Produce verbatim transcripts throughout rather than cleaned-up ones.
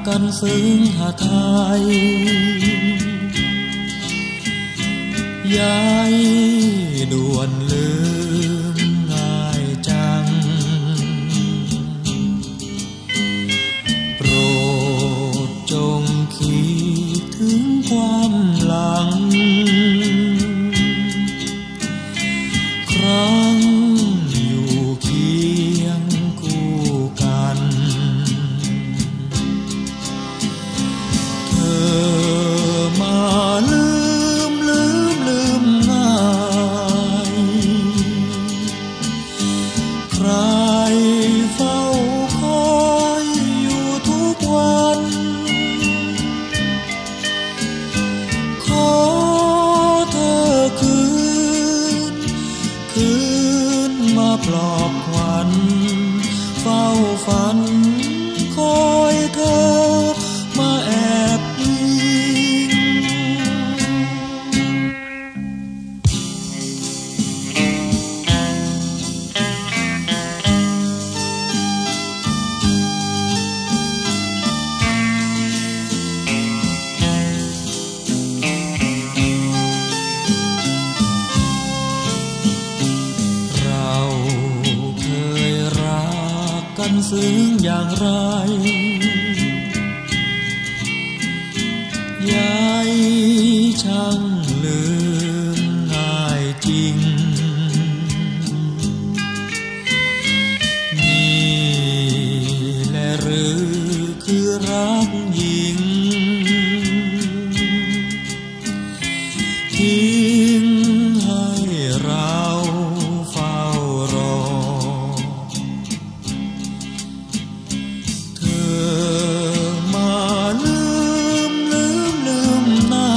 กันซึ้งหาไทยยายด่วนลืมง่ายจังโปรดจงคิดถึงความหลังครั้งอยู่เคียงคู่กันเธอมาลืมลืมลืมง่ายใครเฝ้าคอยอยู่ทุกวันขอเธอคืนคืนมาปลอบขวัญเฝ้าฝันคอยเธอมาแอบอิงเราเคยรักกันซึ้งอย่างไรยายช่างลืมง่ายจริงนี่แหละหรือคือรักหญิงทิ้งให้เราเฝ้ารอเธอมาลืมลืมลืมหน้า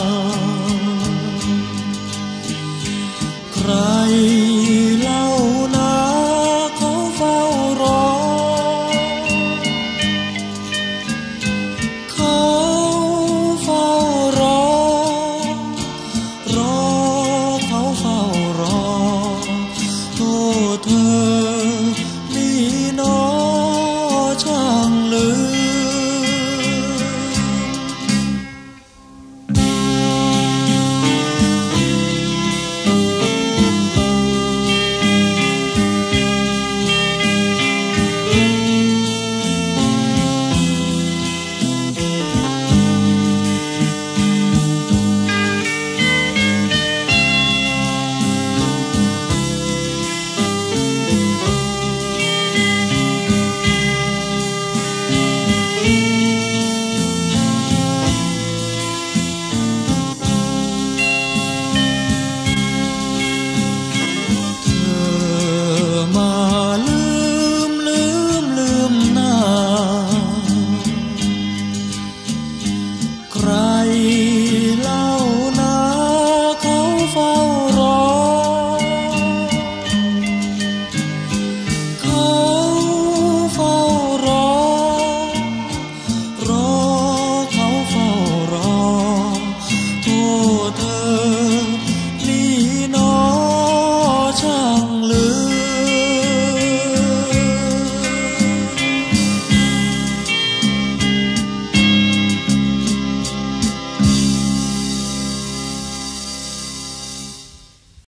ใครเล่านะเขาเฝ้ารอเขาเฝ้ารอรอเขาเฝ้ารอโทษเธอ